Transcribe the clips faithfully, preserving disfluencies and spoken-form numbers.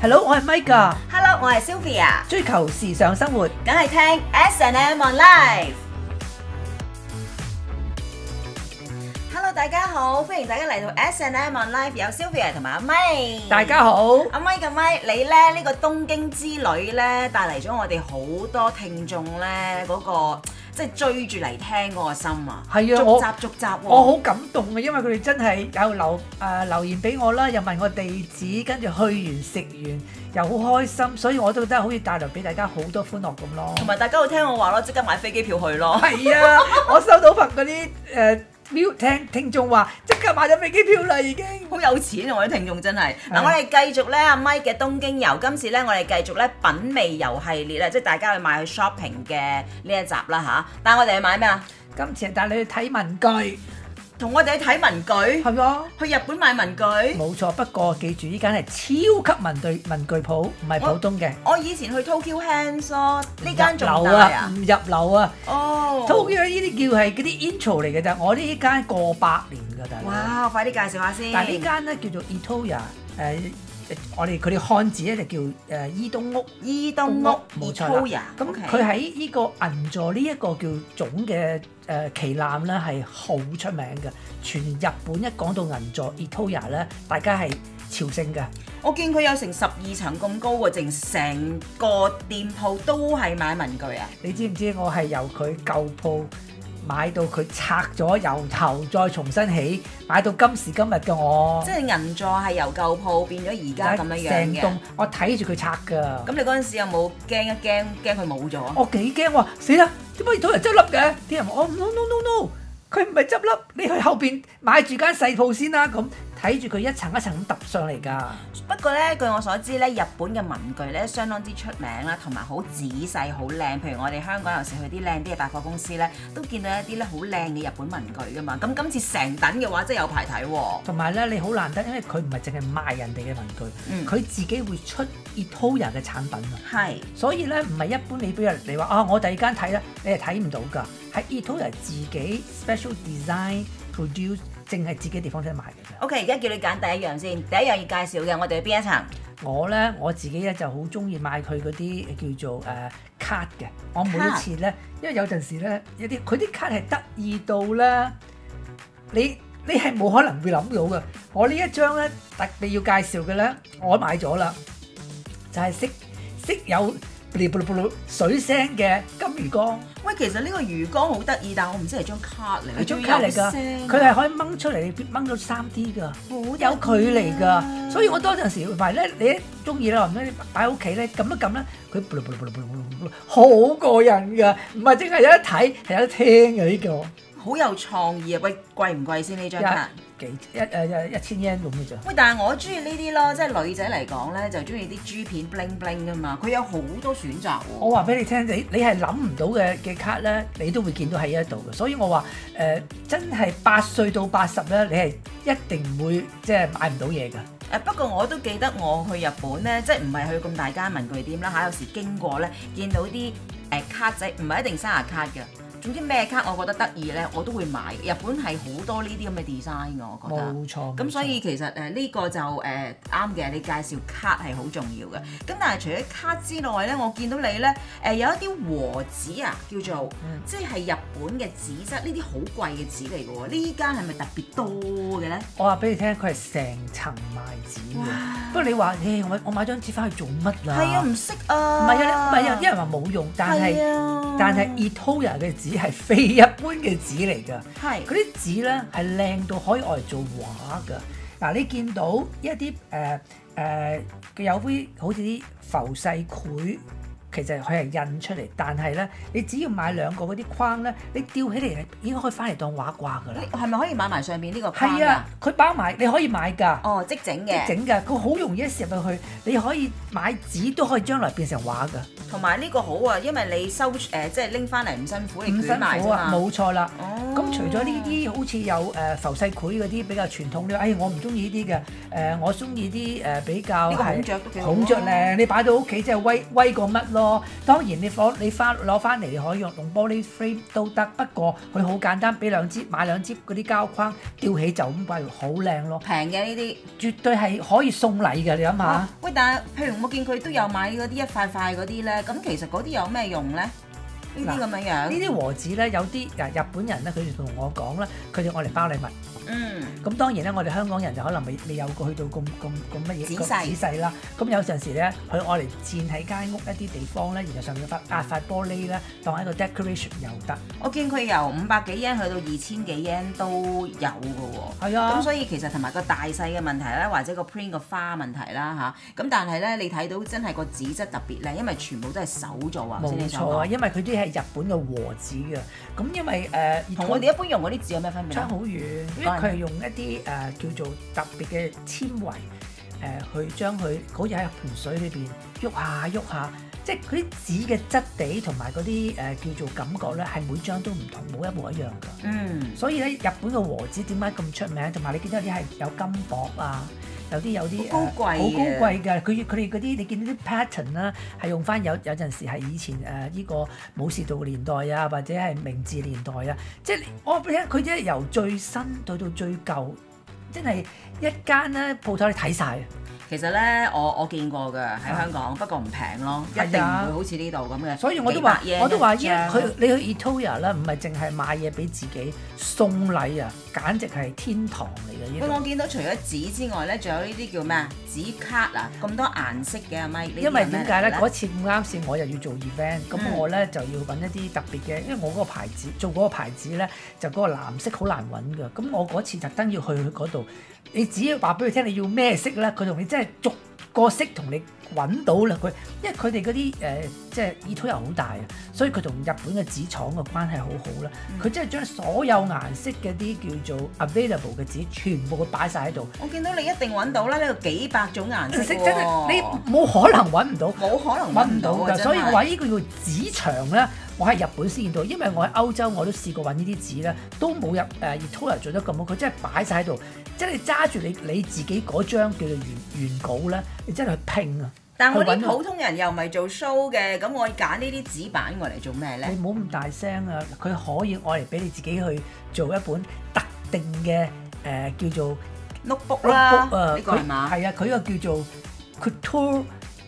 Hello， 我係 Mike 啊。 Hello， 我係 Sylvia。 追求時尚生活， 梗係聽 S and M on Live。Hello， 大家好，歡迎大家嚟到 S and M on Live， 有 Sylvia 同埋阿 Mike。 大家好。 阿 Mike 嘅 Mike，你咧呢、呢個東京之旅咧帶嚟咗我哋好多聽眾咧嗰個。即係追住嚟聽嗰個心啊！ 係啊， 逐集逐集喎， 我好感動啊，因為佢哋真係有留誒、呃、留言俾我啦，又問我地址，跟住去完食完又好開心，所以我都覺得好似帶來俾大家好多歡樂咁咯。 同埋大家會聽我話咯，即刻買飛機票去咯。 係啊，我收到份嗰啲誒。聽聽眾話即刻買咗飛機票啦，已經好有錢啊！我啲聽眾真係嗱，我哋繼續咧阿 Mike 嘅東京遊，今次咧我哋繼續咧品味遊系列咧，即係大家去買去 shopping 嘅呢一集啦吓，帶我哋去買咩啊？ 今次係帶你去睇文具， 同我哋去睇文具， 係啊， 去日本買文具， 冇錯。不過記住，呢間係超級文具文具鋪，唔係普通嘅。 我以前去 Tokyo Hands 咯，呢間仲大啊， 唔入流啊！ 哦 ，Tokyo 呢啲叫係嗰啲 intro 嚟嘅咋，我呢間過百年㗎，大佬。 哇！快啲介紹下先。 但係呢間咧叫做 Itoya， 誒。我哋佢哋漢字咧就叫誒伊東屋， 伊東屋冇錯啦。咁 okay. 佢喺呢個銀座呢一個叫總嘅誒旗艦咧係好出名嘅，全日本一講到銀座 Itoya 咧，大家係朝聖嘅。 我見佢有成十二層咁高喎，淨成個店鋪都係買文具啊！ 你知唔知我係由佢舊鋪買到佢拆咗，由頭再重新起，買到今時今日嘅我。即係銀座係由舊鋪變咗而家咁樣樣嘅。 成棟我睇住佢拆㗎。 咁你嗰陣時有冇驚一驚驚佢冇咗？ 我幾驚喎！死啦！點解要人執笠嘅？啲人話我 no no no no， 佢唔係執笠，你去後邊買住間細鋪先啦。咁睇住佢一層一層咁揼上嚟㗎。 不過咧，據我所知咧，日本嘅文具咧相當之出名啦，同埋好仔細、好靚。譬如我哋香港有時去啲靚啲嘅百貨公司咧，都見到一啲咧好靚嘅日本文具㗎嘛。咁今次成等嘅話，真係有排睇喎。 同埋咧，你好難得，因為佢唔係淨係賣人哋嘅文具，佢、嗯、自己會出 Itoya 嘅產品啊。 係。所以咧，唔係一般你俾人嚟話啊，我第二間睇咧，你係睇唔到㗎。喺 Itoya 自己 special design produce。淨係自己地方先買嘅啫。 OK， 而家叫你揀第一樣先，第一樣要介紹嘅，我哋去邊一層？ 我咧我自己咧就好中意買佢嗰啲叫做誒、uh, 卡嘅。我每一次咧，因為有陣時咧，有啲佢啲卡係得意到咧，你你係冇可能會諗到嘅。我呢一張咧特別要介紹嘅咧，我買咗啦，就係、是、識識有水聲嘅金魚缸。 喂，其實呢個魚缸好得意，但我唔知係張卡嚟， 係張卡嚟㗎，佢係可以掹出嚟，掹到三 D 㗎，好有距離㗎。所以我多陣時唔係咧，你一中意啦，唔咧擺喺屋企咧，撳一撳咧，佢好過癮㗎，唔係淨係有得睇，係有得聽嘅呢個。 好有創意啊！喂，貴唔貴先呢張卡？ 幾一誒一千 yen 咁嘅啫。 喂，但係我中意呢啲咯，即係女仔嚟講咧，就中意啲珠片 bling bling 㗎嘛。佢有好多選擇喎。 我話俾你聽，你你係諗唔到嘅嘅卡咧，你都會見到喺呢度嘅。所以我話誒、呃，真係八歲到八十咧，你係一定唔會即係買唔到嘢㗎。 誒不過我都記得我去日本咧，即係唔係去咁大間文具店啦嚇，有時經過咧，見到啲誒卡仔，唔係一定生日卡嘅。總之咩卡我覺得得意咧，我都會買。日本係好多呢啲咁嘅 design 我覺得。 冇錯。 咁所以其實誒呢、呃這個就誒啱嘅，你介紹卡係好重要嘅。咁但係除咗卡之外咧，我見到你咧誒、呃、有一啲和紙啊，叫做、嗯、即係日本嘅紙質，呢啲好貴嘅紙嚟嘅喎。呢間係咪特別多嘅咧？ 我話俾你聽，佢係成層賣紙嘅。不過你話誒、欸，我我買張紙翻去做乜啦？ 係啊，唔識啊。 唔係啊，唔係啊，啲人話冇用，但係、啊、但係 Itoya 嘅紙係非一般嘅紙嚟㗎。係。嗰啲紙咧係靚到可以愛嚟做畫㗎。嗱、啊，你見到一啲誒誒嘅有啲好似啲浮世繪。其實佢係印出嚟，但係咧，你只要買兩個嗰啲框咧，你吊起嚟已經可以翻嚟當畫掛㗎啦。 係咪可以買埋上面呢個框啊？ 係啊，佢包埋，你可以買㗎。 哦，即整嘅。 即整㗎，佢好容易一攝入去，你可以買紙都可以將來變成畫㗎。 同埋呢個好啊，因為你收誒、呃、即係拎翻嚟唔辛苦，你捲埋啫嘛。 冇錯啦。 哦。 咁除咗呢啲好似有誒浮世繪嗰啲比較傳統啲，哎我唔中意呢啲嘅，誒、呃、我中意啲誒比較係孔雀都幾好。孔雀靚，你擺到屋企即係威威過乜咯。 咯。當然你攞你翻攞翻嚟，你可以用用玻璃 frame 都得，不過佢好簡單，俾兩支買兩支嗰啲膠框吊起就咁掛，好靚咯。 平嘅呢啲， 絕對係可以送禮嘅，你諗下、哦。 喂，但係譬如我見佢都有買嗰啲一塊塊嗰啲咧，咁其實嗰啲有咩用咧？呢啲咁樣樣，呢啲和紙咧有啲誒日本人咧，佢哋同我講啦，佢哋愛嚟包禮物。 嗯， 咁當然咧，我哋香港人就可能未未有過去到咁咁咁乜嘢仔細仔細啦。咁有陣時咧，佢愛嚟墊喺間屋一啲地方咧，然後上面發壓塊玻璃咧，當一個 decoration 又得。 我見佢由五百幾 yen 去到二千幾 yen 都有嘅喎。 係啊。 咁所以其實同埋個大細嘅問題啦，或者個 print 個花問題啦嚇。咁但係咧，你睇到真係個紙質特別靚，因為全部都係手做啊。 冇錯啊，因為佢啲係日本嘅和紙嘅。咁因為誒， 同、呃、我哋一般用嗰啲紙有咩分別？ 差好遠，因為佢係用一啲誒、呃、叫做特別嘅纖維誒、呃，去將佢好似喺盆水裏邊喐下喐下，即係佢啲紙嘅質地同埋嗰啲誒叫做感覺咧，係每張都唔同，冇一模一樣㗎。嗯，所以咧日本嘅和紙點解咁出名？同埋你見到有啲係有金箔啊。有啲有啲好高貴， 好高貴㗎！佢佢哋嗰啲你見到啲 pattern 啦，係用翻有有陣時係以前誒呢、呃這個武士道年代啊，或者係明治年代啊，即係我俾佢即係由最新到到最舊，真係一間咧鋪頭你睇晒。 其實咧，我我見過㗎喺香港，不過唔平咯，一定唔會好似呢度咁嘅。 所以我都話，我都話依佢你去 Itoya 啦，唔係淨係買嘢俾自己送禮啊，簡直係天堂嚟嘅。 喂，我見到除咗紙之外咧，仲有呢啲叫咩啊？紙卡啊，咁多顏色嘅係咪？ 因為點解咧？嗰次咁啱先，我又要做 event，咁、嗯、我咧就要揾一啲特別嘅，因為我嗰個牌子做嗰個牌子咧，就嗰個藍色好難揾㗎。咁我嗰次特登要去佢嗰度，你只要話俾佢聽你要咩色咧，佢同你真係逐個色同你揾到啦。佢因為佢哋嗰啲誒即係意圖又好大啊，所以佢同日本嘅紙廠嘅關係好好啦。佢真係將所有顏色嘅啲叫做 available 嘅紙全部佢擺晒喺度。 我見到你一定揾到啦，呢度幾百種顏色喎、哦。 真係你冇可能揾唔到， 冇可能揾唔到㗎。所以我話呢個叫紙牆咧，我喺日本先見到，因為我喺歐洲我都試過揾呢啲紙咧，都冇入誒 Itoya 做得咁好。佢真係擺晒喺度，即係你揸住你你自己嗰張叫做原原稿咧，你真係去拼啊！ 但係我啲普通人又唔係做 show 嘅，咁我揀呢啲紙板我嚟做咩咧？ 你唔好咁大聲啊！佢可以愛嚟俾你自己去做一本特定嘅誒、呃、叫做 notebook 啦， 呢個係嘛？係啊，佢呢個叫做 couture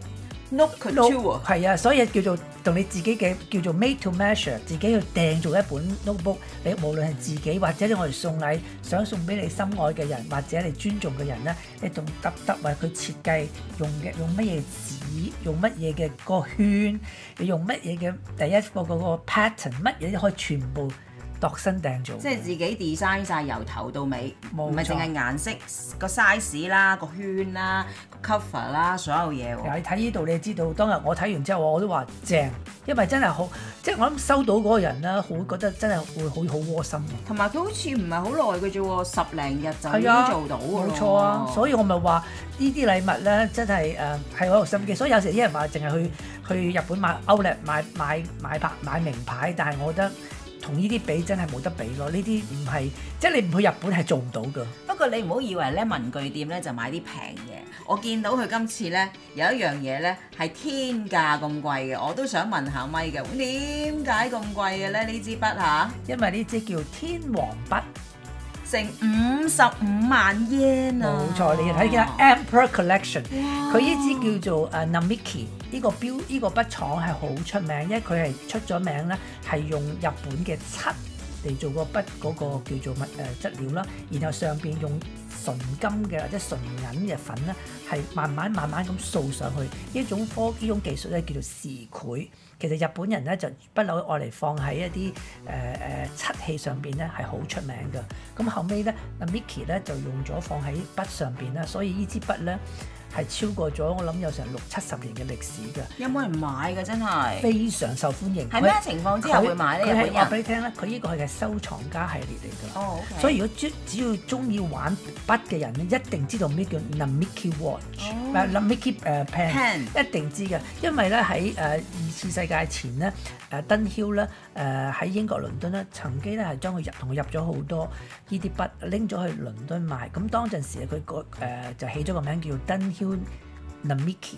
note couture 係啊，所以叫做同你自己嘅叫做 made to measure， 自己去訂做一本 notebook。你無論係自己或者我哋送禮，想送俾你心愛嘅人或者你尊重嘅人咧，你同特特為佢設計用嘅用乜嘢紙，用乜嘢嘅個圈，你用乜嘢嘅第一個嗰個 pattern， 乜嘢都可以全部度身訂做。 即係自己 design 晒由頭到尾，唔係淨係顏色個 size 啦、個圈啦、個 cover 啦，所有嘢喎。 你睇呢度，你知道當日我睇完之後，我都話正，因為真係好，即係我諗收到嗰個人咧，會覺得真係會好好窩心。同埋佢好似唔係好耐嘅啫喎，十零日就已經做到㗎。 冇錯啊，所以我咪話呢啲禮物咧，真係誒係好有心機。所以有時啲人話淨係去去日本買 outlet 買買買牌買名牌，但係我覺得同呢啲比真係冇得比咯。呢啲唔係即係你唔去日本係做唔到㗎。 不過你唔好以為咧文具店咧就買啲平嘅。我見到佢今次咧有一樣嘢咧係天價咁貴嘅，我都想問下咪嘅，點解咁貴嘅咧呢支筆嚇？ 因為呢支叫天皇筆， 成五十五萬 yen 啊！ 冇錯，你睇下 Emperor Collection， 佢呢支叫做誒 Namiki， 呢個標呢個筆廠係好出名，因為佢係出咗名咧，係用日本嘅漆嚟做個筆嗰個叫做乜誒質料啦，然後上邊用純金嘅或者純銀嘅粉咧，係慢慢慢慢咁掃上去。呢種科呢種技術咧叫做時繪。其實日本人咧就不嬲愛嚟放喺一啲誒誒漆器上邊咧係好出名嘅。咁後尾咧，阿 Miki 咧就用咗放喺筆上邊啦，所以呢支筆咧係超過咗我諗有成六七十年嘅歷史㗎。 有冇人買㗎？真係非常受歡迎。 係咩情況之下會買咧？ 佢係話俾你聽咧，佢呢個係收藏家系列嚟㗎。 哦、okay。 所以如果只只要中意玩筆嘅人咧，一定知道咩叫 Namiki Watch，唔係 Namiki 誒 pen， 一定知㗎。因為咧喺誒二次世界前咧，誒 Dunhill 咧誒喺英國倫敦咧，曾經咧係將佢入同佢入咗好多呢啲筆，拎咗去倫敦賣。咁當陣時佢個誒就起咗個名叫 Dunhill Namiki，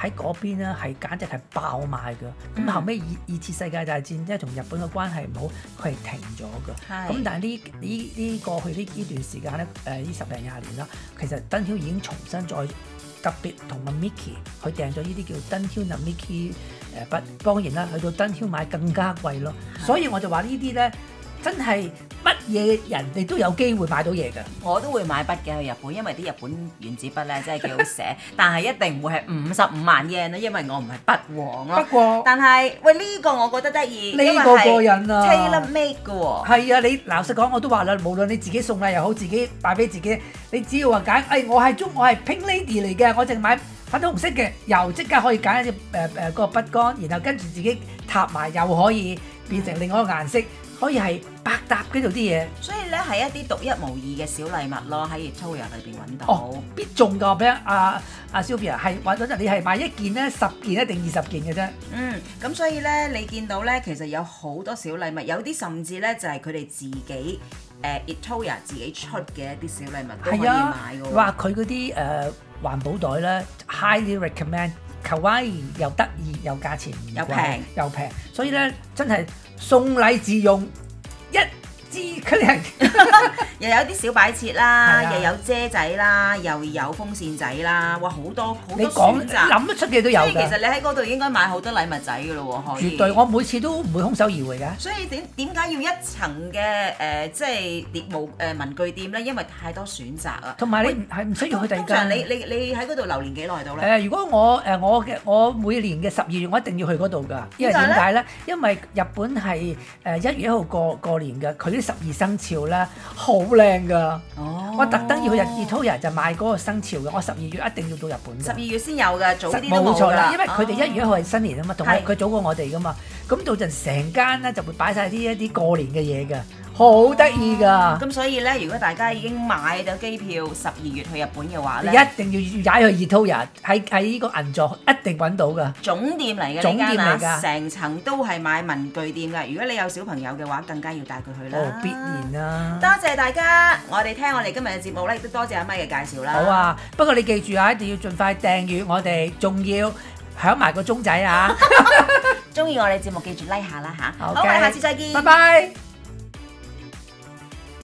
喺嗰邊咧係簡直係爆賣㗎。咁、嗯、後尾二二次世界大戰即係同日本嘅關係唔好，佢係停咗㗎。咁是但係呢呢呢過去呢呢段時間咧，誒呢十零廿年啦，其實 Dunhill 已經重新再特別同阿 Mickey 佢訂咗呢啲叫 Dunhill Namiki 誒筆，當然啦，去到 Dunhill 買更加貴咯。是所以我就話呢啲咧真係。乜嘢人哋都有機會買到嘢㗎， 我都會買筆嘅去日本，因為啲日本原子筆咧真係幾好寫，但係一定唔會係五十五萬 yen 啦，因為我唔係筆王咯。 不過， 但係喂呢、呢個我覺得得意， 呢個過癮啊 ，tailor made 嘅喎。 係啊，你老實講我都話啦，無論你自己送禮又好，自己買俾自己，你只要話揀，誒、哎、我係中我係 Pink Lady 嚟嘅，我淨買粉紅色嘅，又即刻可以揀一隻誒誒個筆桿，然後跟住自己搭埋又可以變成另外一個顏色。可以係百搭嗰度啲嘢， 所以咧係一啲獨一無二嘅小禮物咯，喺 Victoria 裏邊揾到。 哦，必中㗎！俾阿阿 Sylvia 係揾咗，你係買一件咧，十件一定二十件嘅啫。 嗯，咁所以咧，你見到咧，其實有好多小禮物，有啲甚至咧就係佢哋自己誒 Victoria 自己出嘅一啲小禮物都可以買㗎喎。 話佢嗰啲誒環保袋咧 ，highly recommend，卡哇伊又得意又價錢又平又平，所以咧真係。送禮自用一支佢哋又有啲小擺設啦，又有遮仔啦，又有風扇仔啦，哇好多好多選擇， 諗得出嘅都有㗎。 其實你喺嗰度應該買好多禮物仔㗎咯喎，可以。 絕對，我每次都唔會空手而回㗎。 所以點點解要一層嘅誒，即係碟冇誒文具店咧？因為太多選擇啊。 同埋你係唔需要去第二間。 通常你你你喺嗰度留年幾耐到咧？ 誒，如果我誒我嘅我每年嘅十二月，我一定要去嗰度㗎。因為點解咧？因為日本係誒一月一號過過年㗎，佢啲十二生肖咧好靚㗎。哦，我特登要去日 Victoria 就買嗰個生肖嘅，我十二月一定要到日本。 十二月先有㗎，早啲都冇㗎。 冇錯啦，因為佢哋一月一號係新年啊嘛，同埋佢早過我哋㗎嘛，咁到陣成間咧就會擺晒啲一啲過年嘅嘢㗎，好得意㗎。 咁所以咧，如果大家已經買咗機票十二月去日本嘅話咧， 一定要踩去 Victoria 喺喺呢個銀座一定揾到㗎。 總店嚟嘅， 總店嚟㗎， 成層都係買文具店㗎。如果你有小朋友嘅話，更加要帶佢去啦。 哦，必然啦。 多謝大家，我哋聽我哋今日嘅節目咧，亦都多謝阿咪嘅介紹啦。 好啊，不過你記住啊，一定要盡快訂閱我哋，仲要響埋個鐘仔啊！ 中意我哋節目記住 like 下啦嚇。 Okay. 好，我哋下次再見。 拜拜。